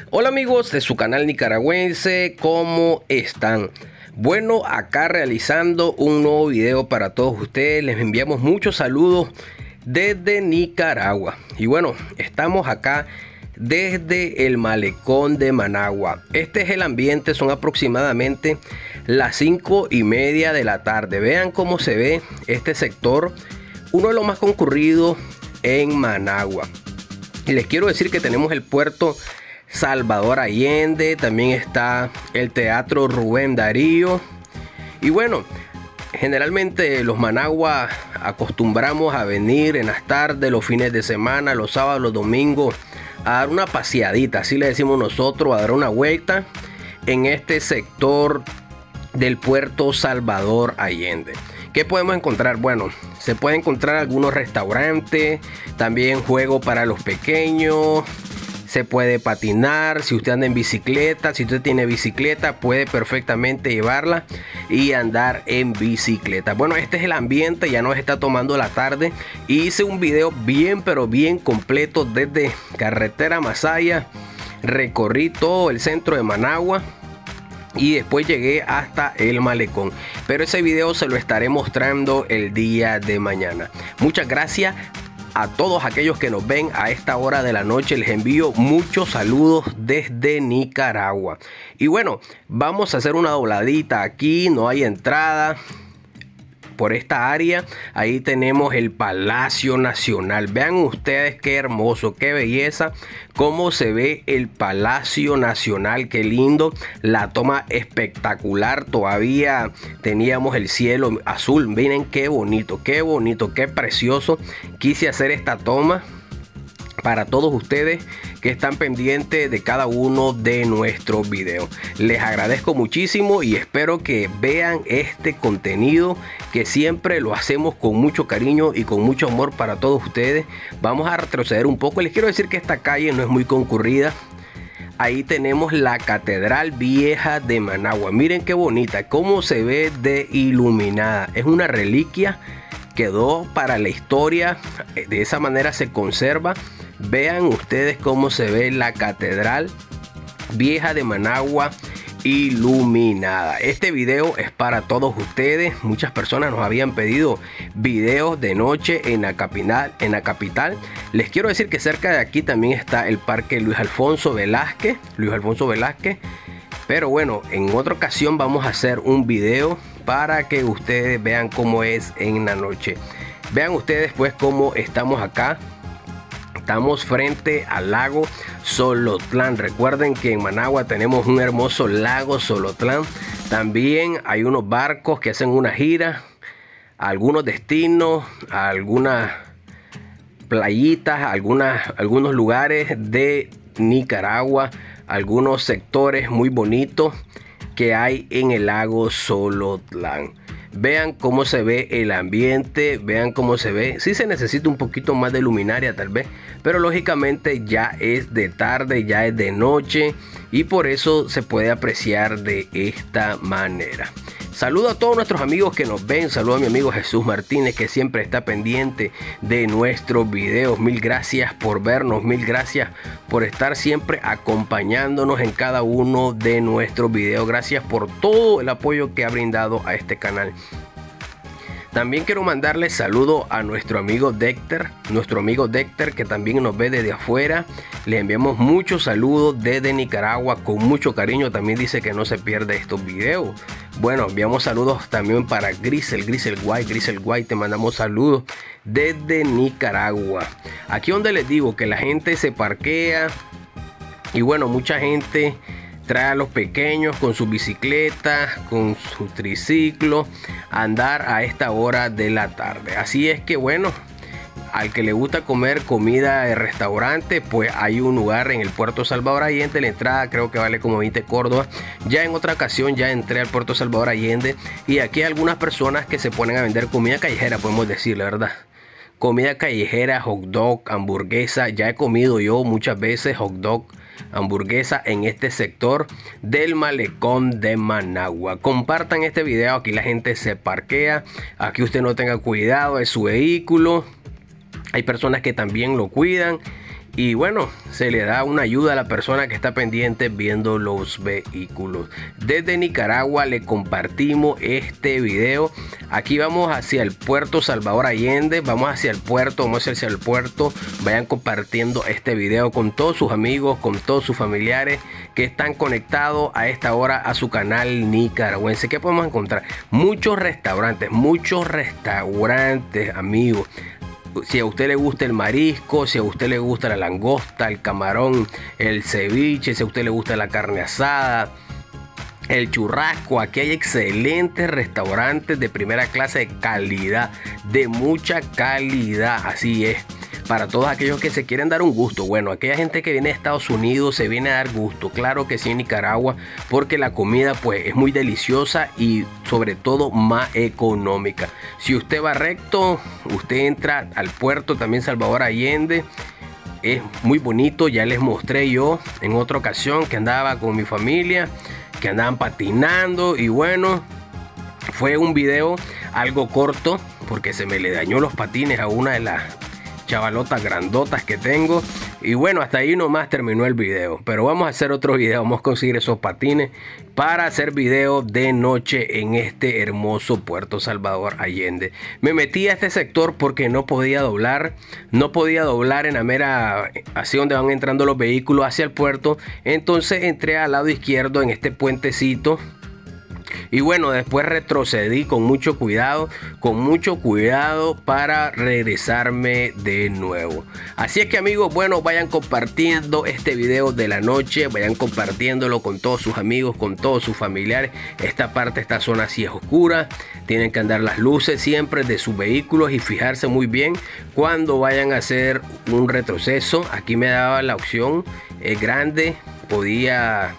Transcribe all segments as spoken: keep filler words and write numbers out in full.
Hola amigos de su canal nicaragüense, ¿cómo están? Bueno, acá realizando un nuevo video para todos ustedes. Les enviamos muchos saludos desde Nicaragua. Y bueno, estamos acá desde el malecón de Managua. Este es el ambiente, son aproximadamente las cinco y media de la tarde. Vean cómo se ve este sector, uno de los más concurridos en Managua. Y les quiero decir que tenemos el puerto Salvador Allende, también está el Teatro Rubén Darío. Y bueno, generalmente los Managua acostumbramos a venir en las tardes, los fines de semana, los sábados, los domingos, a dar una paseadita, así le decimos nosotros, a dar una vuelta en este sector del puerto Salvador Allende. ¿Qué podemos encontrar? Bueno, se puede encontrar algunos restaurantes, también juego para los pequeños. Se puede patinar, si usted anda en bicicleta, si usted tiene bicicleta, puede perfectamente llevarla y andar en bicicleta. Bueno, este es el ambiente, ya nos está tomando la tarde. Hice un video bien, pero bien completo desde Carretera Masaya. Recorrí todo el centro de Managua y después llegué hasta el malecón, pero ese video se lo estaré mostrando el día de mañana. Muchas gracias a todos aquellos que nos ven a esta hora de la noche. Les envío muchos saludos desde Nicaragua. Y bueno, vamos a hacer una dobladita aquí, no hay entrada por esta área. Ahí tenemos el Palacio Nacional. Vean ustedes qué hermoso, qué belleza, cómo se ve el Palacio Nacional, qué lindo, la toma espectacular. Todavía teníamos el cielo azul. Miren qué bonito, qué bonito, qué precioso. Quise hacer esta toma para todos ustedes que están pendientes de cada uno de nuestros videos. Les agradezco muchísimo y espero que vean este contenido que siempre lo hacemos con mucho cariño y con mucho amor para todos ustedes. Vamos a retroceder un poco. Les quiero decir que esta calle no es muy concurrida. Ahí tenemos la Catedral Vieja de Managua. Miren qué bonita, cómo se ve de iluminada. Es una reliquia, quedó para la historia, de esa manera se conserva. Vean ustedes cómo se ve la Catedral Vieja de Managua iluminada. Este video es para todos ustedes. Muchas personas nos habían pedido videos de noche en la capital, en la capital. Les quiero decir que cerca de aquí también está el Parque Luis Alfonso Velázquez, Luis Alfonso Velázquez. Pero bueno, en otra ocasión vamos a hacer un video para que ustedes vean cómo es en la noche. Vean ustedes pues cómo estamos acá. Estamos frente al lago Solotlán. Recuerden que en Managua tenemos un hermoso lago Solotlán. También hay unos barcos que hacen una gira a algunos destinos, a algunas playitas, a algunas, algunos lugares de Nicaragua, algunos sectores muy bonitos que hay en el lago Solotlán. Vean cómo se ve el ambiente, vean cómo se ve. Sí se necesita un poquito más de luminaria tal vez, pero lógicamente ya es de tarde, ya es de noche y por eso se puede apreciar de esta manera. Saludo a todos nuestros amigos que nos ven. Saludo a mi amigo Jesús Martínez, que siempre está pendiente de nuestros videos. Mil gracias por vernos, mil gracias por estar siempre acompañándonos en cada uno de nuestros videos. Gracias por todo el apoyo que ha brindado a este canal. También quiero mandarle saludo a nuestro amigo Dexter, nuestro amigo Dexter que también nos ve desde afuera. Le enviamos muchos saludos desde Nicaragua con mucho cariño. También dice que no se pierde estos videos. Bueno, enviamos saludos también para Grisel, Grisel White, Grisel White, te mandamos saludos desde Nicaragua. Aquí donde les digo que la gente se parquea y bueno, mucha gente trae a los pequeños con sus bicicletas, con su triciclo, a andar a esta hora de la tarde. Así es que bueno, al que le gusta comer comida de restaurante, pues hay un lugar en el puerto Salvador Allende. La entrada creo que vale como veinte córdobas. Ya en otra ocasión ya entré al puerto Salvador Allende y aquí hay algunas personas que se ponen a vender comida callejera, podemos decir la verdad. Comida callejera, hot dog, hamburguesa. Ya he comido yo muchas veces hot dog, hamburguesa en este sector del malecón de Managua. Compartan este video, aquí la gente se parquea, aquí usted no tenga cuidado de su vehículo. Hay personas que también lo cuidan y bueno, se le da una ayuda a la persona que está pendiente viendo los vehículos. Desde Nicaragua le compartimos este video. Aquí vamos hacia el puerto Salvador Allende, vamos hacia el puerto, vamos hacia el puerto. Vayan compartiendo este video con todos sus amigos, con todos sus familiares que están conectados a esta hora a su canal nicaragüense. ¿Qué podemos encontrar? Muchos restaurantes, muchos restaurantes, amigos. Si a usted le gusta el marisco, si a usted le gusta la langosta, el camarón, el ceviche, si a usted le gusta la carne asada, el churrasco, aquí hay excelentes restaurantes de primera clase, de calidad, de mucha calidad, así es. Para todos aquellos que se quieren dar un gusto, bueno, aquella gente que viene de Estados Unidos se viene a dar gusto, claro que sí, en Nicaragua, porque la comida pues es muy deliciosa y sobre todo más económica. Si usted va recto, usted entra al puerto también Salvador Allende, es muy bonito. Ya les mostré yo en otra ocasión que andaba con mi familia, que andaban patinando, y bueno, fue un video algo corto porque se me le dañó los patines a una de las chavalotas grandotas que tengo, y bueno, hasta ahí nomás terminó el video. Pero vamos a hacer otro video, vamos a conseguir esos patines para hacer video de noche en este hermoso puerto Salvador Allende. Me metí a este sector porque no podía doblar, no podía doblar en la mera, hacia donde van entrando los vehículos hacia el puerto. Entonces entré al lado izquierdo en este puentecito. Y bueno, después retrocedí con mucho cuidado, con mucho cuidado para regresarme de nuevo. Así es que amigos, bueno, vayan compartiendo este video de la noche, vayan compartiéndolo con todos sus amigos, con todos sus familiares. Esta parte, esta zona así es oscura, tienen que andar las luces siempre de sus vehículos y fijarse muy bien cuando vayan a hacer un retroceso. Aquí me daba la opción eh, grande, podía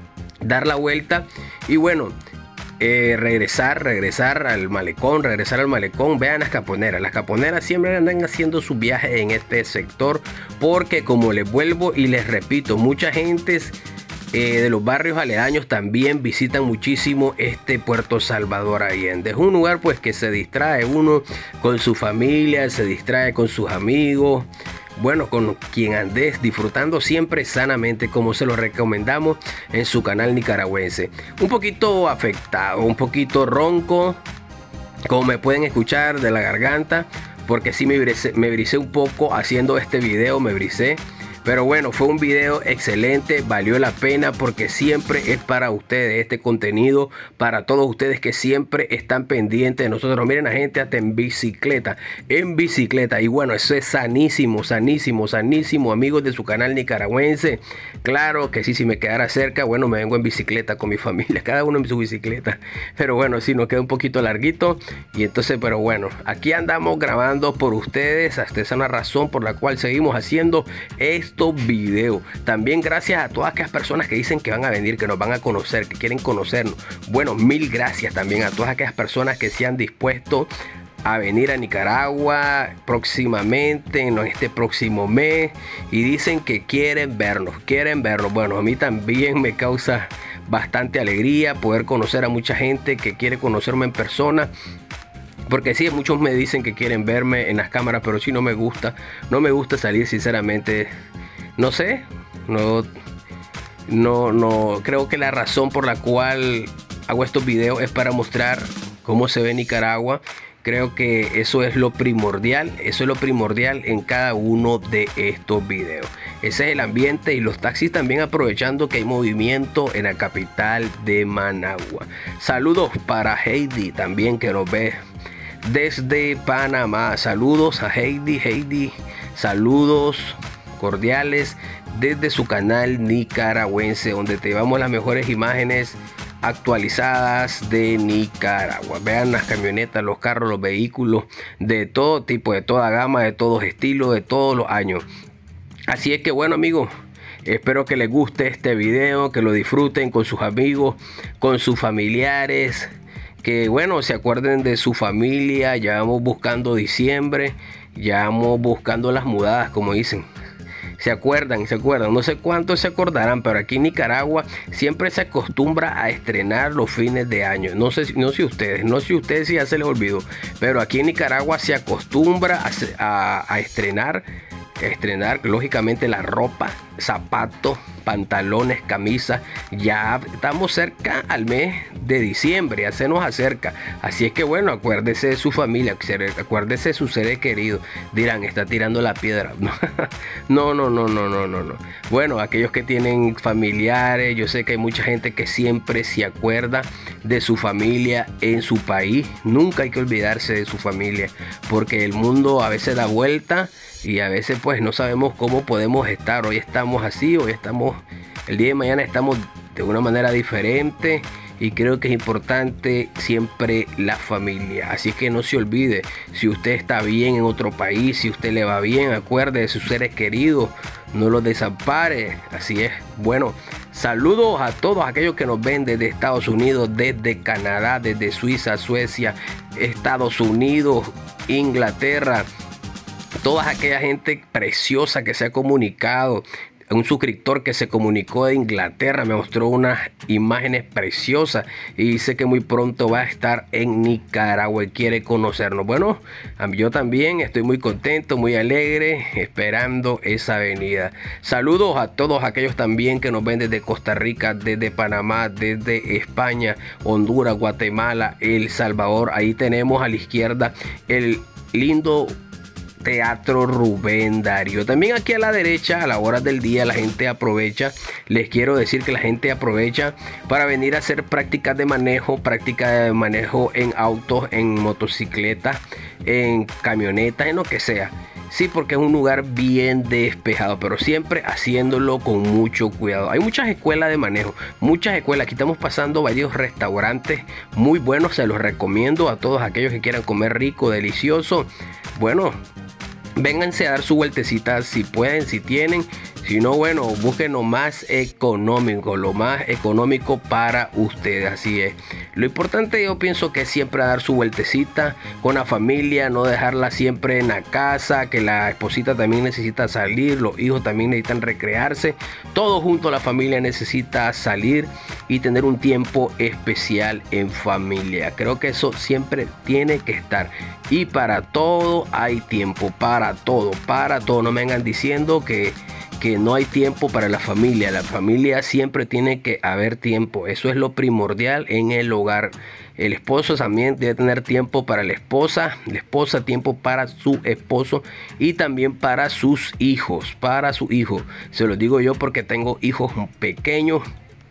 dar la vuelta y bueno, Eh, regresar, regresar al malecón, regresar al malecón. Vean las caponeras, las caponeras siempre andan haciendo su viaje en este sector, porque como les vuelvo y les repito, mucha gente eh, de los barrios aledaños también visitan muchísimo este puerto Salvador Allende. Es un lugar pues que se distrae uno con su familia, se distrae con sus amigos, bueno, con quien andes, disfrutando siempre sanamente, como se lo recomendamos en su canal nicaragüense. Un poquito afectado, un poquito ronco, como me pueden escuchar, de la garganta, porque sí me brisé, me brisé un poco haciendo este video, me brisé. Pero bueno, fue un video excelente, valió la pena porque siempre es para ustedes este contenido, para todos ustedes que siempre están pendientes de nosotros. Miren a gente hasta en bicicleta, en bicicleta. Y bueno, eso es sanísimo, sanísimo, sanísimo, amigos de su canal nicaragüense. Claro que sí, si me quedara cerca, bueno, me vengo en bicicleta con mi familia, cada uno en su bicicleta. Pero bueno, sí, nos queda un poquito larguito. Y entonces, pero bueno, aquí andamos grabando por ustedes. Hasta esa es una razón por la cual seguimos haciendo esto. Estos videos. También gracias a todas aquellas personas que dicen que van a venir, que nos van a conocer, que quieren conocernos. Bueno, mil gracias también a todas aquellas personas que se han dispuesto a venir a Nicaragua próximamente, en este próximo mes, y dicen que quieren vernos, quieren vernos. Bueno, a mí también me causa bastante alegría poder conocer a mucha gente que quiere conocerme en persona. Porque sí, muchos me dicen que quieren verme en las cámaras, pero sí no me gusta, no me gusta salir, sinceramente. No sé, no, no, no, creo que la razón por la cual hago estos videos es para mostrar cómo se ve Nicaragua. Creo que eso es lo primordial, eso es lo primordial en cada uno de estos videos. Ese es el ambiente, y los taxis también aprovechando que hay movimiento en la capital de Managua. Saludos para Heidi también, que nos ve desde Panamá. Saludos a Heidi, Heidi, saludos cordiales desde su canal nicaragüense, donde te llevamos las mejores imágenes actualizadas de Nicaragua. Vean las camionetas, los carros, los vehículos de todo tipo, de toda gama, de todos estilos, de todos los años. Así es que bueno, amigos, espero que les guste este video, que lo disfruten con sus amigos, con sus familiares, que bueno, se acuerden de su familia. Ya vamos buscando diciembre, ya vamos buscando las mudadas, como dicen. Se acuerdan, se acuerdan, no sé cuántos se acordarán, pero aquí en Nicaragua siempre se acostumbra a estrenar los fines de año. No sé, no sé ustedes, no sé ustedes si ya se les olvidó, pero aquí en Nicaragua se acostumbra a, a, a estrenar estrenar lógicamente la ropa, zapatos, pantalones, camisas. Ya estamos cerca al mes de diciembre, ya se nos acerca, así es que bueno, acuérdese de su familia, acuérdese de sus seres queridos. Dirán, está tirando la piedra. No, no, no, no, no, no, no. Bueno, aquellos que tienen familiares, yo sé que hay mucha gente que siempre se acuerda de su familia en su país. Nunca hay que olvidarse de su familia, porque el mundo a veces da vuelta y a veces pues no sabemos cómo podemos estar. Hoy estamos así, hoy estamos, el día de mañana estamos de una manera diferente, y creo que es importante siempre la familia. Así que no se olvide, si usted está bien en otro país, si usted le va bien, acuerde de sus seres queridos, no los desampare. Así es. Bueno, saludos a todos aquellos que nos ven desde Estados Unidos, desde Canadá, desde Suiza, Suecia, Estados Unidos, Inglaterra, toda aquella gente preciosa que se ha comunicado. Un suscriptor que se comunicó de Inglaterra me mostró unas imágenes preciosas y dice que muy pronto va a estar en Nicaragua y quiere conocernos. Bueno, yo también estoy muy contento, muy alegre, esperando esa venida. Saludos a todos aquellos también que nos ven desde Costa Rica, desde Panamá, desde España, Honduras, Guatemala, El Salvador. Ahí tenemos a la izquierda el lindo Teatro Rubén Darío. También aquí a la derecha, a la hora del día, la gente aprovecha. Les quiero decir que la gente aprovecha para venir a hacer prácticas de manejo, prácticas de manejo en autos, en motocicletas, en camionetas, en lo que sea. Sí, porque es un lugar bien despejado, pero siempre haciéndolo con mucho cuidado. Hay muchas escuelas de manejo, muchas escuelas. Aquí estamos pasando varios restaurantes muy buenos, se los recomiendo a todos aquellos que quieran comer rico, delicioso. Bueno, vénganse a dar su vueltecita si pueden, si tienen. Si no, bueno, busquen lo más económico, lo más económico para ustedes. Así es. Lo importante, yo pienso, que es siempre dar su vueltecita con la familia, no dejarla siempre en la casa, que la esposita también necesita salir, los hijos también necesitan recrearse. Todo junto, la familia necesita salir y tener un tiempo especial en familia. Creo que eso siempre tiene que estar. Y para todo hay tiempo, para todo, para todo. No me vengan diciendo que que no hay tiempo para la familia. La familia siempre tiene que haber tiempo. Eso es lo primordial en el hogar. El esposo también debe tener tiempo para la esposa, la esposa tiempo para su esposo y también para sus hijos, para su hijo. Se lo digo yo porque tengo hijos pequeños.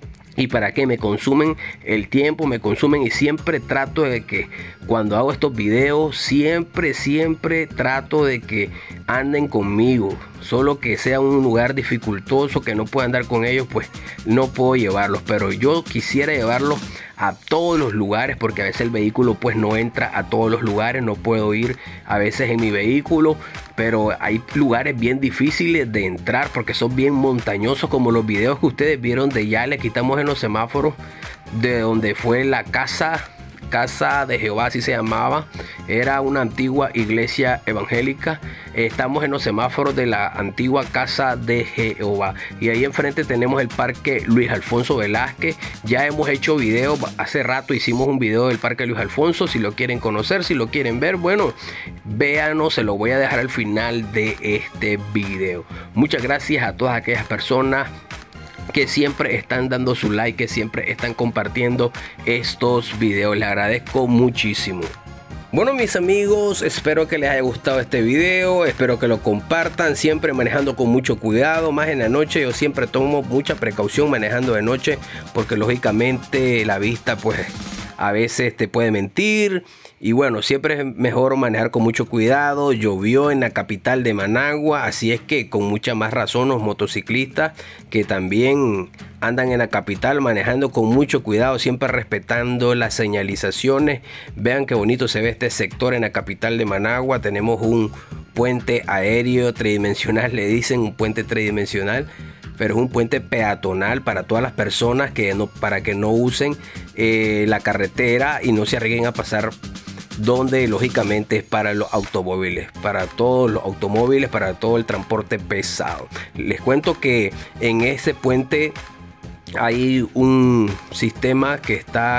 Y para que me consumen el tiempo, me consumen, y siempre trato de que cuando hago estos videos, siempre, siempre trato de que anden conmigo. Solo que sea un lugar dificultoso, que no pueda andar con ellos, pues no puedo llevarlos. Pero yo quisiera llevarlos a todos los lugares, porque a veces el vehículo pues no entra a todos los lugares. No puedo ir a veces en mi vehículo, pero hay lugares bien difíciles de entrar porque son bien montañosos, como los videos que ustedes vieron de ya le quitamos en los semáforos, de donde fue la casa Casa de Jehová, así se llamaba. Era una antigua iglesia evangélica. Estamos en los semáforos de la antigua Casa de Jehová, y ahí enfrente tenemos el Parque Luis Alfonso Velázquez. Ya hemos hecho videos, hace rato hicimos un video del Parque Luis Alfonso. Si lo quieren conocer, si lo quieren ver, bueno, véanos, se lo voy a dejar al final de este video. Muchas gracias a todas aquellas personas que siempre están dando su like, que siempre están compartiendo estos videos. Les agradezco muchísimo. Bueno, mis amigos, espero que les haya gustado este video, espero que lo compartan, siempre manejando con mucho cuidado, más en la noche. Yo siempre tomo mucha precaución manejando de noche, porque lógicamente la vista pues a veces te puede mentir. Y bueno, siempre es mejor manejar con mucho cuidado. Llovió en la capital de Managua, así es que con mucha más razón los motociclistas que también andan en la capital, manejando con mucho cuidado, siempre respetando las señalizaciones. Vean qué bonito se ve este sector en la capital de Managua. Tenemos un puente aéreo tridimensional, le dicen un puente tridimensional, pero es un puente peatonal para todas las personas, que no, para que no usen eh, la carretera y no se arriesguen a pasar donde lógicamente es para los automóviles, para todos los automóviles, para todo el transporte pesado. Les cuento que en ese puente hay un sistema que está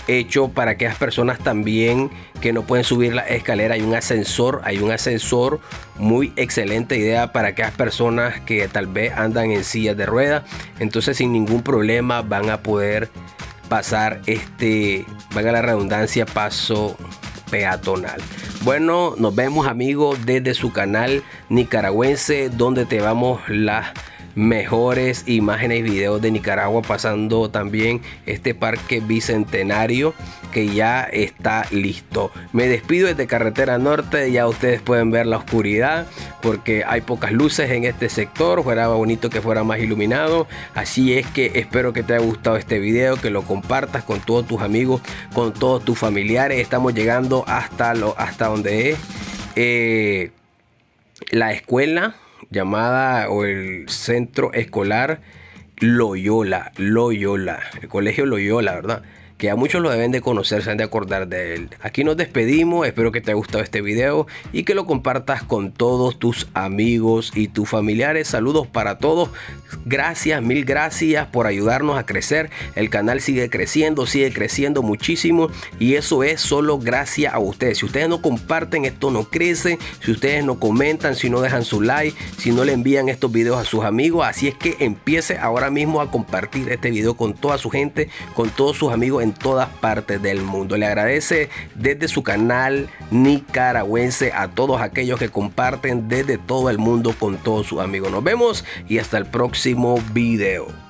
hecho para aquellas personas también que no pueden subir la escalera. Hay un ascensor, hay un ascensor muy excelente idea para aquellas personas que tal vez andan en sillas de ruedas. Entonces sin ningún problema van a poder pasar este, valga la redundancia, paso peatonal. Bueno, nos vemos amigos desde su canal nicaragüense, donde te vamos las mejores imágenes y videos de Nicaragua, pasando también este parque bicentenario que ya está listo. Me despido desde Carretera Norte. Ya ustedes pueden ver la oscuridad porque hay pocas luces en este sector. Fuera bonito que fuera más iluminado. Así es que espero que te haya gustado este video, que lo compartas con todos tus amigos, con todos tus familiares. Estamos llegando hasta lo hasta donde es eh, la escuela llamada, o el centro escolar Loyola, Loyola, el colegio Loyola, ¿verdad? Que a muchos lo deben de conocer, se han de acordar de él. Aquí nos despedimos, espero que te haya gustado este video y que lo compartas con todos tus amigos y tus familiares. Saludos para todos, gracias, mil gracias por ayudarnos a crecer. El canal sigue creciendo, sigue creciendo muchísimo y eso es solo gracias a ustedes. Si ustedes no comparten, esto no crece. Si ustedes no comentan, si no dejan su like, si no le envían estos videos a sus amigos, así es que empiece ahora mismo a compartir este video con toda su gente, con todos sus amigos en todas partes del mundo. Le agradece desde su canal nicaragüense a todos aquellos que comparten desde todo el mundo con todos sus amigos. Nos vemos y hasta el próximo video.